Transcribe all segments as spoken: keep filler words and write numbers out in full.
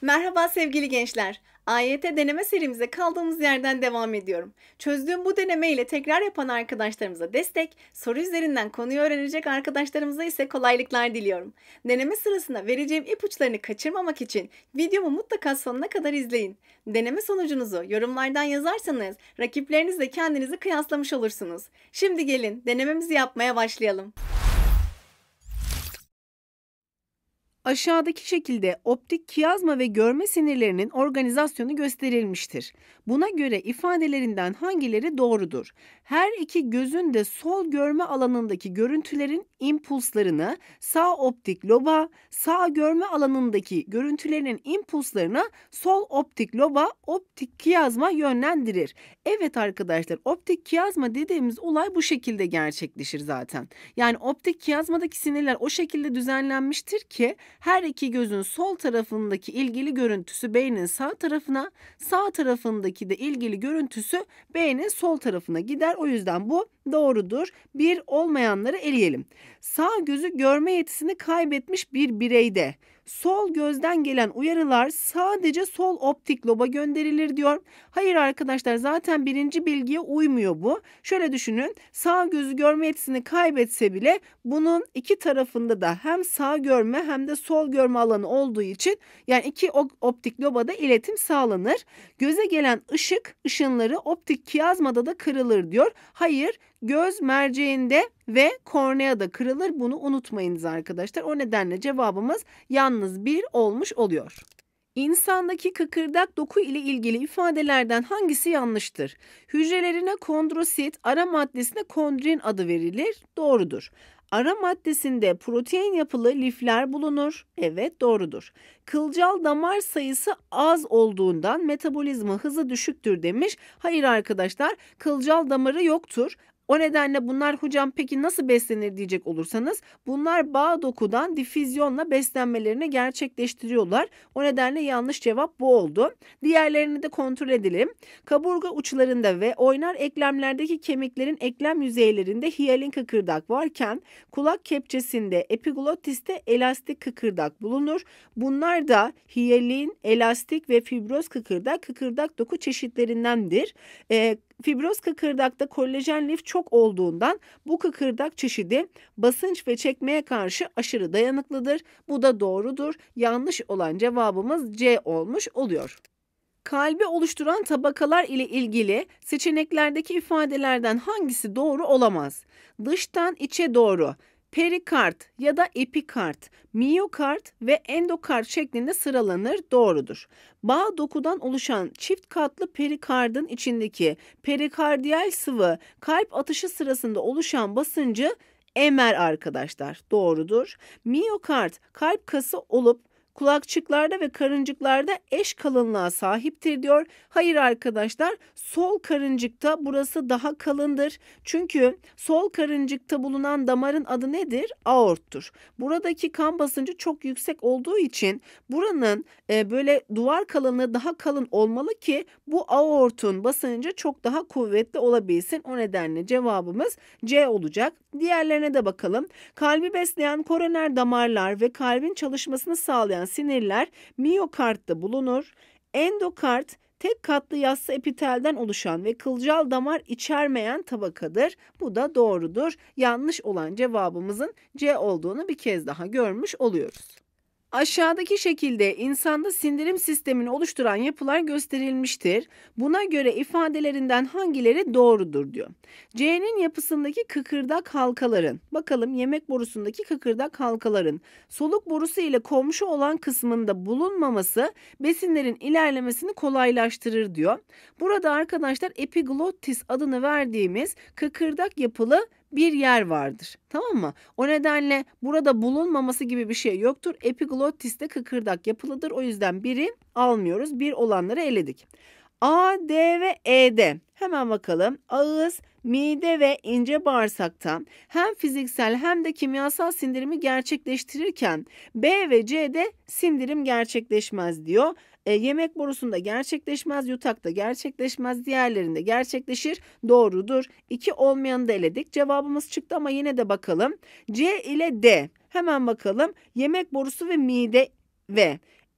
Merhaba sevgili gençler. A Y T deneme serimize kaldığımız yerden devam ediyorum. Çözdüğüm bu deneme ile tekrar yapan arkadaşlarımıza destek, soru üzerinden konuyu öğrenecek arkadaşlarımıza ise kolaylıklar diliyorum. Deneme sırasında vereceğim ipuçlarını kaçırmamak için videomu mutlaka sonuna kadar izleyin. Deneme sonucunuzu yorumlardan yazarsanız rakiplerinizle kendinizi kıyaslamış olursunuz. Şimdi gelin denememizi yapmaya başlayalım. Aşağıdaki şekilde optik kiyazma ve görme sinirlerinin organizasyonu gösterilmiştir. Buna göre ifadelerinden hangileri doğrudur? Her iki gözün de sol görme alanındaki görüntülerin impulslarını sağ optik loba, sağ görme alanındaki görüntülerinin impulslarını sol optik loba optik kiyazma yönlendirir. Evet arkadaşlar, optik kiyazma dediğimiz olay bu şekilde gerçekleşir zaten. Yani optik kiyazmadaki sinirler o şekilde düzenlenmiştir ki her iki gözün sol tarafındaki ilgili görüntüsü beynin sağ tarafına, sağ tarafındaki de ilgili görüntüsü beynin sol tarafına gider. O yüzden bu doğrudur. Bir olmayanları eleyelim. Sağ gözü görme yetisini kaybetmiş bir bireyde sol gözden gelen uyarılar sadece sol optik loba gönderilir diyor. Hayır arkadaşlar, zaten birinci bilgiye uymuyor bu. Şöyle düşünün, sağ gözü görme yetisini kaybetse bile bunun iki tarafında da hem sağ görme hem de sol görme alanı olduğu için yani iki optik lobada iletim sağlanır. Göze gelen ışık ışınları optik kiyazmada da kırılır diyor. Hayır, göz merceğinde ve korneada kırılır, bunu unutmayınız arkadaşlar. O nedenle cevabımız yalnız bir olmuş oluyor. İnsandaki kıkırdak doku ile ilgili ifadelerden hangisi yanlıştır? Hücrelerine kondrosit, ara maddesine kondrin adı verilir. Doğrudur. Ara maddesinde protein yapılı lifler bulunur. Evet, doğrudur. Kılcal damar sayısı az olduğundan metabolizma hızı düşüktür demiş. Hayır arkadaşlar, kılcal damarı yoktur. O nedenle bunlar hocam peki nasıl beslenir diyecek olursanız, bunlar bağ dokudan difüzyonla beslenmelerini gerçekleştiriyorlar. O nedenle yanlış cevap bu oldu. Diğerlerini de kontrol edelim. Kaburga uçlarında ve oynar eklemlerdeki kemiklerin eklem yüzeylerinde hiyalin kıkırdak varken kulak kepçesinde epiglotiste elastik kıkırdak bulunur. Bunlar da hiyalin, elastik ve fibroz kıkırdak kıkırdak doku çeşitlerindendir. Ee, Fibroz kıkırdakta kolajen lif çok olduğundan bu kıkırdak çeşidi basınç ve çekmeye karşı aşırı dayanıklıdır. Bu da doğrudur. Yanlış olan cevabımız C olmuş oluyor. Kalbi oluşturan tabakalar ile ilgili seçeneklerdeki ifadelerden hangisi doğru olamaz? Dıştan içe doğru perikard ya da epikard, miyokard ve endokard şeklinde sıralanır, doğrudur. Bağ dokudan oluşan çift katlı perikardın içindeki perikardiyal sıvı kalp atışı sırasında oluşan basıncı emer arkadaşlar, doğrudur. Miyokard kalp kası olup kulakçıklarda ve karıncıklarda eş kalınlığa sahiptir diyor. Hayır arkadaşlar, sol karıncıkta burası daha kalındır. Çünkü sol karıncıkta bulunan damarın adı nedir? Aorttur. Buradaki kan basıncı çok yüksek olduğu için buranın e, böyle duvar kalınlığı daha kalın olmalı ki bu aortun basıncı çok daha kuvvetli olabilsin. O nedenle cevabımız C olacak. Diğerlerine de bakalım. Kalbi besleyen koroner damarlar ve kalbin çalışmasını sağlayan sinirler miyokardta bulunur. Endokard tek katlı yassı epitelden oluşan ve kılcal damar içermeyen tabakadır. Bu da doğrudur. Yanlış olan cevabımızın C olduğunu bir kez daha görmüş oluyoruz. Aşağıdaki şekilde insanda sindirim sistemini oluşturan yapılar gösterilmiştir. Buna göre ifadelerinden hangileri doğrudur diyor. C'nin yapısındaki kıkırdak halkaların, bakalım yemek borusundaki kıkırdak halkaların soluk borusu ile komşu olan kısmında bulunmaması besinlerin ilerlemesini kolaylaştırır diyor. Burada arkadaşlar epiglottis adını verdiğimiz kıkırdak yapılı bir yer vardır. Tamam mı? O nedenle burada bulunmaması gibi bir şey yoktur. Epiglottis'te kıkırdak yapılıdır. O yüzden biri almıyoruz. Bir olanları eledik. A, D ve E'de hemen bakalım. Ağız, mide ve ince bağırsaktan hem fiziksel hem de kimyasal sindirimi gerçekleştirirken B ve C'de sindirim gerçekleşmez diyor. E, yemek borusunda gerçekleşmez, yutakta gerçekleşmez, diğerlerinde gerçekleşir. Doğrudur. İki olmayanı da eledik. Cevabımız çıktı ama yine de bakalım. C ile D. Hemen bakalım. Yemek borusu ve mide ve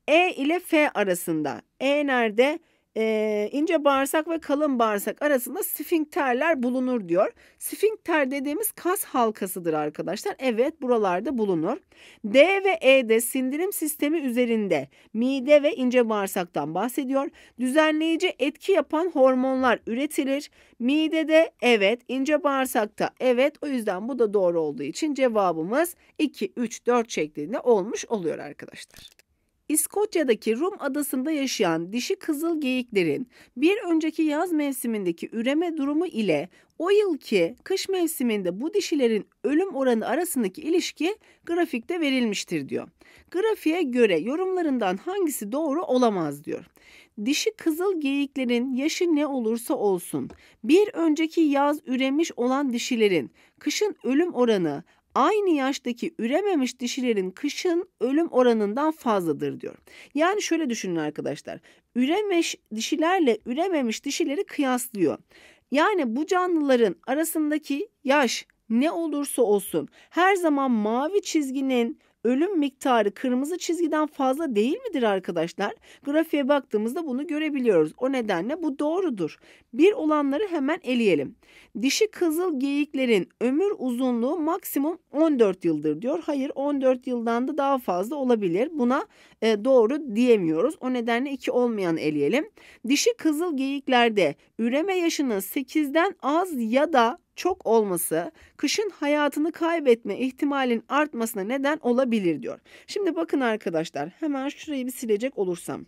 E ile F arasında. E nerede? Ee, ince bağırsak ve kalın bağırsak arasında sfinkterler bulunur diyor. Sfinkter dediğimiz kas halkasıdır arkadaşlar. Evet, buralarda bulunur. D ve E'de sindirim sistemi üzerinde mide ve ince bağırsaktan bahsediyor. Düzenleyici etki yapan hormonlar üretilir. Midede evet, ince bağırsakta evet. O yüzden bu da doğru olduğu için cevabımız iki, üç, dört şeklinde olmuş oluyor arkadaşlar. İskoçya'daki Rum adasında yaşayan dişi kızıl geyiklerin bir önceki yaz mevsimindeki üreme durumu ile o yılki kış mevsiminde bu dişilerin ölüm oranı arasındaki ilişki grafikte verilmiştir diyor. Grafiğe göre yorumlarından hangisi doğru olamaz diyor. Dişi kızıl geyiklerin yaşı ne olursa olsun bir önceki yaz üremiş olan dişilerin kışın ölüm oranı aynı yaştaki ürememiş dişilerin kışın ölüm oranından fazladır diyor. Yani şöyle düşünün arkadaşlar. Üremiş dişilerle ürememiş dişileri kıyaslıyor. Yani bu canlıların arasındaki yaş ne olursa olsun her zaman mavi çizginin ölüm miktarı kırmızı çizgiden fazla değil midir arkadaşlar? Grafiğe baktığımızda bunu görebiliyoruz. O nedenle bu doğrudur. Bir olanları hemen eleyelim. Dişi kızıl geyiklerin ömür uzunluğu maksimum on dört yıldır diyor. Hayır, on dört yıldan da daha fazla olabilir. Buna e, doğru diyemiyoruz. O nedenle iki olmayanı eleyelim. Dişi kızıl geyiklerde üreme yaşının sekizden az ya da çok olması kışın hayatını kaybetme ihtimalin artmasına neden olabilir diyor. Şimdi bakın arkadaşlar, hemen şurayı bir silecek olursam.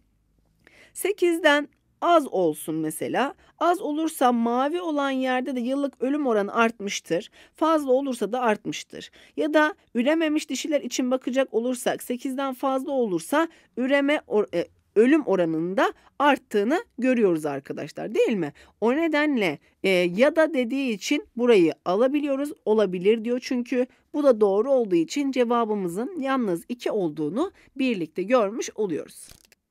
sekizden az olsun mesela. Az olursa mavi olan yerde de yıllık ölüm oranı artmıştır. Fazla olursa da artmıştır. Ya da ürememiş dişiler için bakacak olursak sekizden fazla olursa üreme or e, ölüm oranının da arttığını görüyoruz arkadaşlar, değil mi? O nedenle e, ya da dediği için burayı alabiliyoruz. Olabilir diyor çünkü bu da doğru olduğu için cevabımızın yalnız iki olduğunu birlikte görmüş oluyoruz.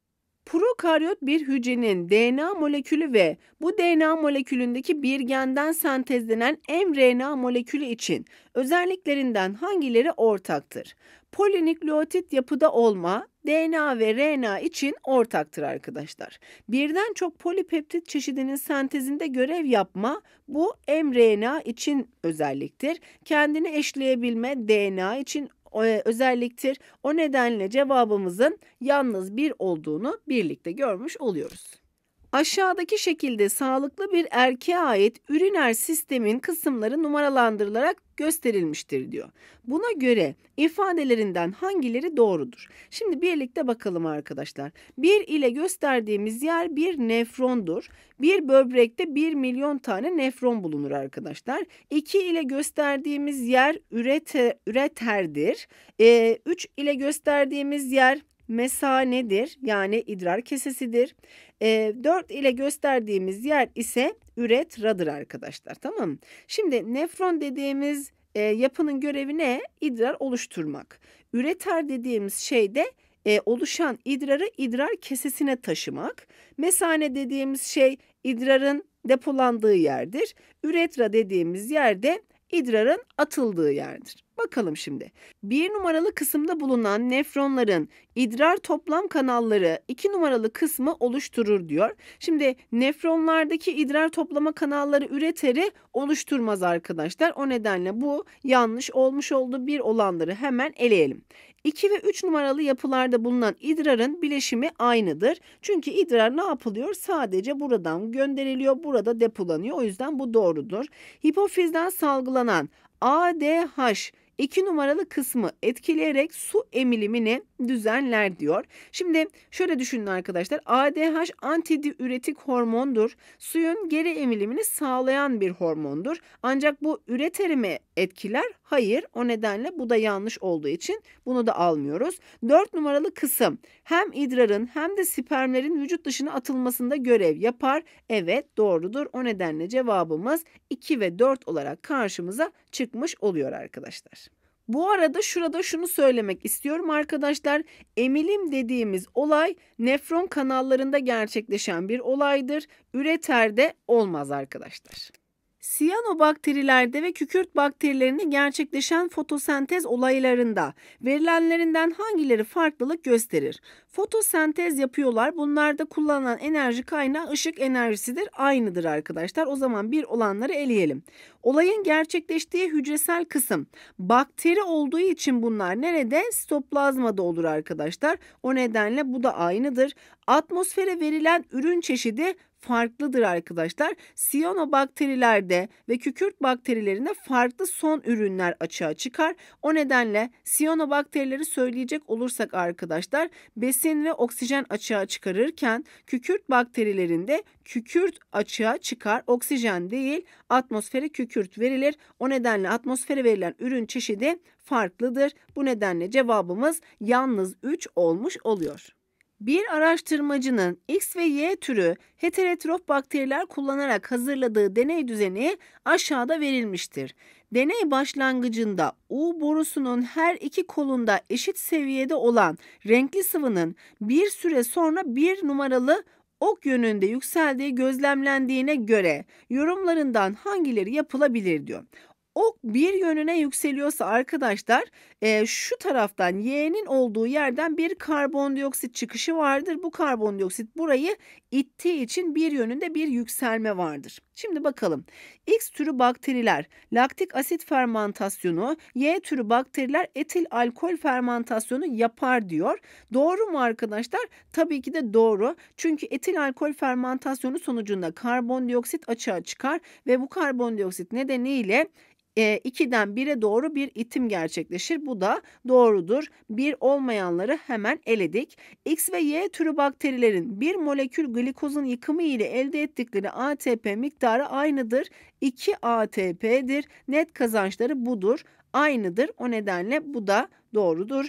Prokaryot bir hücrenin D N A molekülü ve bu D N A molekülündeki bir genden sentezlenen mRNA molekülü için özelliklerinden hangileri ortaktır? Polinükleotit yapıda olma D N A ve R N A için ortaktır arkadaşlar. Birden çok polipeptit çeşidinin sentezinde görev yapma bu mRNA için özelliktir. Kendini eşleyebilme D N A için özelliktir. O nedenle cevabımızın yalnız bir olduğunu birlikte görmüş oluyoruz. Aşağıdaki şekilde sağlıklı bir erkeğe ait üriner sistemin kısımları numaralandırılarak gösterilmiştir diyor. Buna göre ifadelerinden hangileri doğrudur? Şimdi birlikte bakalım arkadaşlar. bir ile gösterdiğimiz yer bir nefrondur. Bir böbrekte bir milyon tane nefron bulunur arkadaşlar. iki ile gösterdiğimiz yer ürete, üreterdir. E, üç ile gösterdiğimiz yer mesanedir, yani idrar kesesidir. E, dört ile gösterdiğimiz yer ise üretradır arkadaşlar, tamam mı? Şimdi nefron dediğimiz e, yapının görevi ne? İdrar oluşturmak. Üreter dediğimiz şey de e, oluşan idrarı idrar kesesine taşımak. Mesane dediğimiz şey idrarın depolandığı yerdir. Üretra dediğimiz yerde idrarın atıldığı yerdir. Bakalım şimdi. Bir numaralı kısımda bulunan nefronların idrar toplam kanalları iki numaralı kısmı oluşturur diyor. Şimdi nefronlardaki idrar toplama kanalları üreteri oluşturmaz arkadaşlar. O nedenle bu yanlış olmuş oldu. Bir olanları hemen eleyelim. iki ve üç numaralı yapılarda bulunan idrarın bileşimi aynıdır. Çünkü idrar ne yapılıyor? Sadece buradan gönderiliyor, burada depolanıyor. O yüzden bu doğrudur. Hipofizden salgılanan A D H iki numaralı kısmı etkileyerek su emilimini düzenler diyor. Şimdi şöyle düşünün arkadaşlar. A D H antidiüretik hormondur. Suyun geri emilimini sağlayan bir hormondur. Ancak bu üreteri mi etkiler? Hayır. O nedenle bu da yanlış olduğu için bunu da almıyoruz. dört numaralı kısım hem idrarın hem de spermlerin vücut dışına atılmasında görev yapar. Evet, doğrudur. O nedenle cevabımız iki ve dört olarak karşımıza çıkmış oluyor arkadaşlar. Bu arada şurada şunu söylemek istiyorum arkadaşlar. Emilim dediğimiz olay nefron kanallarında gerçekleşen bir olaydır. Üreterde olmaz arkadaşlar. Siyanobakterilerde ve kükürt bakterilerinde gerçekleşen fotosentez olaylarında verilenlerinden hangileri farklılık gösterir? Fotosentez yapıyorlar. Bunlarda kullanılan enerji kaynağı ışık enerjisidir. Aynıdır arkadaşlar. O zaman bir olanları eleyelim. Olayın gerçekleştiği hücresel kısım bakteri olduğu için bunlar nerede? Sitoplazmada olur arkadaşlar. O nedenle bu da aynıdır. Atmosfere verilen ürün çeşidi farklıdır arkadaşlar. Siyanobakterilerde ve kükürt bakterilerinde farklı son ürünler açığa çıkar. O nedenle siyanobakterileri söyleyecek olursak arkadaşlar besin ve oksijen açığa çıkarırken kükürt bakterilerinde kükürt açığa çıkar. Oksijen değil, atmosfere kükürt verilir. O nedenle atmosfere verilen ürün çeşidi farklıdır. Bu nedenle cevabımız yalnız üç olmuş oluyor. Bir araştırmacının X ve Y türü heterotrof bakteriler kullanarak hazırladığı deney düzeni aşağıda verilmiştir. Deney başlangıcında U borusunun her iki kolunda eşit seviyede olan renkli sıvının bir süre sonra bir numaralı ok yönünde yükseldiği gözlemlendiğine göre yorumlarından hangileri yapılabilir diyor. Ok bir yönüne yükseliyorsa arkadaşlar e, şu taraftan Y'nin olduğu yerden bir karbondioksit çıkışı vardır. Bu karbondioksit burayı ittiği için bir yönünde bir yükselme vardır. Şimdi bakalım. X türü bakteriler laktik asit fermentasyonu, Y türü bakteriler etil alkol fermentasyonu yapar diyor. Doğru mu arkadaşlar? Tabii ki de doğru. Çünkü etil alkol fermentasyonu sonucunda karbondioksit açığa çıkar ve bu karbondioksit nedeniyle E, ikiden bire doğru bir itim gerçekleşir. Bu da doğrudur. bir olmayanları hemen eledik. X ve Y türü bakterilerin bir molekül glikozun yıkımı ile elde ettikleri A T P miktarı aynıdır. iki A T P'dir. Net kazançları budur. Aynıdır. O nedenle bu da doğrudur.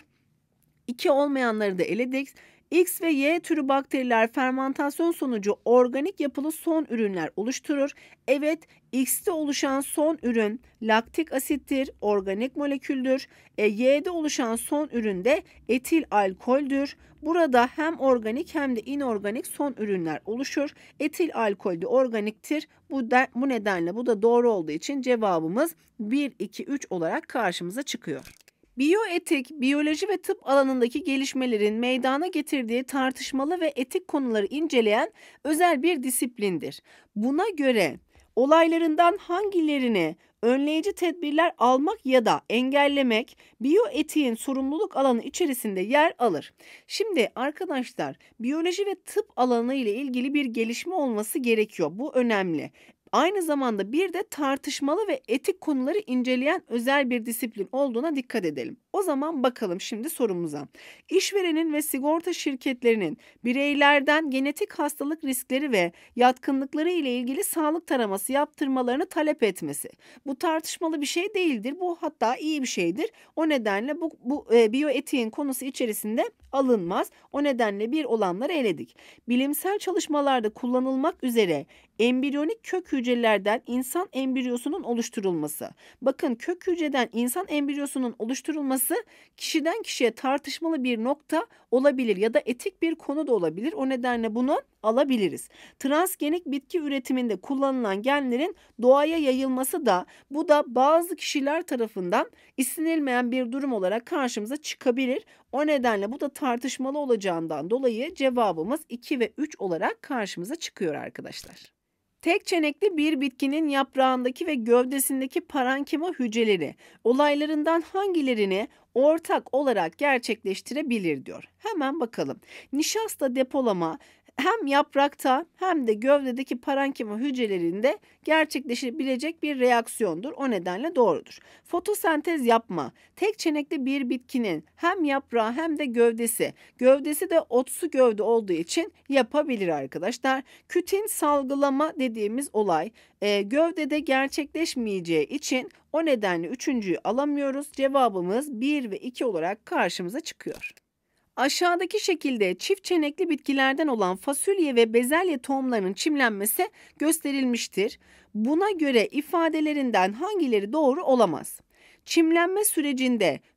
iki olmayanları da eledik. X ve Y türü bakteriler fermentasyon sonucu organik yapılı son ürünler oluşturur. Evet, X'te oluşan son ürün laktik asittir, organik moleküldür. E, Y'de oluşan son ürün de etil alkoldür. Burada hem organik hem de inorganik son ürünler oluşur. Etil alkol de organiktir. Bu, de, bu nedenle bu da doğru olduğu için cevabımız bir, iki, üç olarak karşımıza çıkıyor. Biyoetik, biyoloji ve tıp alanındaki gelişmelerin meydana getirdiği tartışmalı ve etik konuları inceleyen özel bir disiplindir. Buna göre olaylarından hangilerini önleyici tedbirler almak ya da engellemek biyoetiğin sorumluluk alanı içerisinde yer alır. Şimdi arkadaşlar biyoloji ve tıp alanı ile ilgili bir gelişme olması gerekiyor. Bu önemli. Aynı zamanda bir de tartışmalı ve etik konuları inceleyen özel bir disiplin olduğuna dikkat edelim. O zaman bakalım şimdi sorumuza. İşverenin ve sigorta şirketlerinin bireylerden genetik hastalık riskleri ve yatkınlıkları ile ilgili sağlık taraması yaptırmalarını talep etmesi. Bu tartışmalı bir şey değildir. Bu hatta iyi bir şeydir. O nedenle bu, bu e, biyoetiğin konusu içerisinde alınmaz. O nedenle bir olanları eledik. Bilimsel çalışmalarda kullanılmak üzere embriyonik kök hücrelerden insan embriyosunun oluşturulması. Bakın kök hücreden insan embriyosunun oluşturulması kişiden kişiye tartışmalı bir nokta olabilir ya da etik bir konu da olabilir. O nedenle bunu alabiliriz. Transgenik bitki üretiminde kullanılan genlerin doğaya yayılması da bu da bazı kişiler tarafından istenilmeyen bir durum olarak karşımıza çıkabilir. O nedenle bu da tartışmalı olacağından dolayı cevabımız iki ve üç olarak karşımıza çıkıyor arkadaşlar. Tek çenekli bir bitkinin yaprağındaki ve gövdesindeki parenkima hücreleri olaylarından hangilerini ortak olarak gerçekleştirebilir diyor. Hemen bakalım. Nişasta depolama hem yaprakta hem de gövdedeki parenkima hücrelerinde gerçekleşebilecek bir reaksiyondur. O nedenle doğrudur. Fotosentez yapma. Tek çenekli bir bitkinin hem yaprağı hem de gövdesi. Gövdesi de otsu gövde olduğu için yapabilir arkadaşlar. Kütin salgılama dediğimiz olay e, gövdede gerçekleşmeyeceği için o nedenle üçüncüyü alamıyoruz. Cevabımız bir ve iki olarak karşımıza çıkıyor. Aşağıdaki şekilde çift çenekli bitkilerden olan fasulye ve bezelye tohumlarının çimlenmesi gösterilmiştir. Buna göre ifadelerinden hangileri doğru olamaz? Çimlenme sürecinde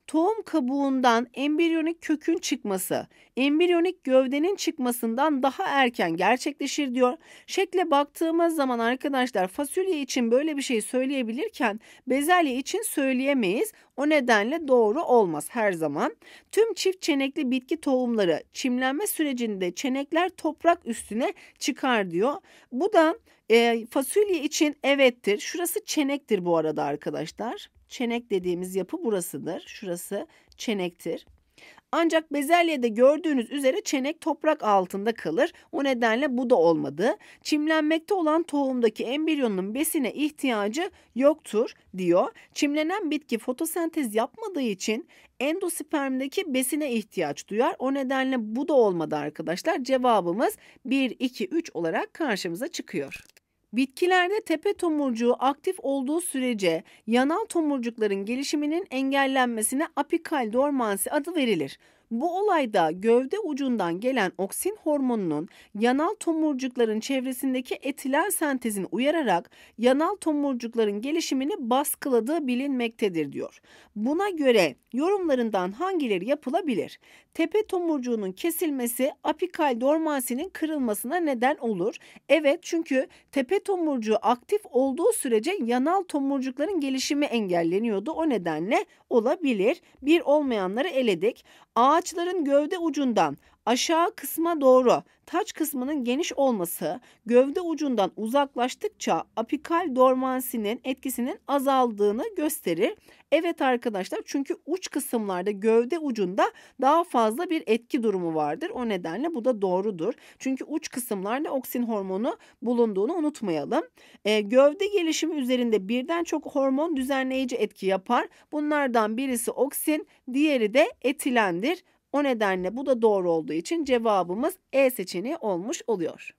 Tohum kabuğundan embriyonik kökün çıkması, embriyonik gövdenin çıkmasından daha erken gerçekleşir diyor. Şekle baktığımız zaman arkadaşlar fasulye için böyle bir şey söyleyebilirken bezelye için söyleyemeyiz. O nedenle doğru olmaz her zaman. Tüm çift çenekli bitki tohumları çimlenme sürecinde çenekler toprak üstüne çıkar diyor. Bu da e, fasulye için evettir. Şurası çenektir bu arada arkadaşlar. Çenek dediğimiz yapı burasıdır. Şurası çenektir. Ancak bezelyede gördüğünüz üzere çenek toprak altında kalır. O nedenle bu da olmadı. Çimlenmekte olan tohumdaki embriyonun besine ihtiyacı yoktur diyor. Çimlenen bitki fotosentez yapmadığı için endospermdeki besine ihtiyaç duyar. O nedenle bu da olmadı arkadaşlar. Cevabımız bir, iki, üç olarak karşımıza çıkıyor. Bitkilerde tepe tomurcuğu aktif olduğu sürece yanal tomurcukların gelişiminin engellenmesine apikal dormansi adı verilir. Bu olayda gövde ucundan gelen oksin hormonunun yanal tomurcukların çevresindeki etilen sentezini uyararak yanal tomurcukların gelişimini baskıladığı bilinmektedir diyor. Buna göre yorumlarından hangileri yapılabilir? Tepe tomurcuğunun kesilmesi apikal dormansinin kırılmasına neden olur. Evet, çünkü tepe tomurcuğu aktif olduğu sürece yanal tomurcukların gelişimi engelleniyordu. O nedenle olabilir. Bir olmayanları eledik. Ağaçların gövde ucundan aşağı kısma doğru taç kısmının geniş olması gövde ucundan uzaklaştıkça apikal dormansinin etkisinin azaldığını gösterir. Evet arkadaşlar, çünkü uç kısımlarda gövde ucunda daha fazla bir etki durumu vardır. O nedenle bu da doğrudur. Çünkü uç kısımlarda oksin hormonu bulunduğunu unutmayalım. E, gövde gelişimi üzerinde birden çok hormon düzenleyici etki yapar. Bunlardan birisi oksin, diğeri de etilendir. O nedenle bu da doğru olduğu için cevabımız E seçeneği olmuş oluyor.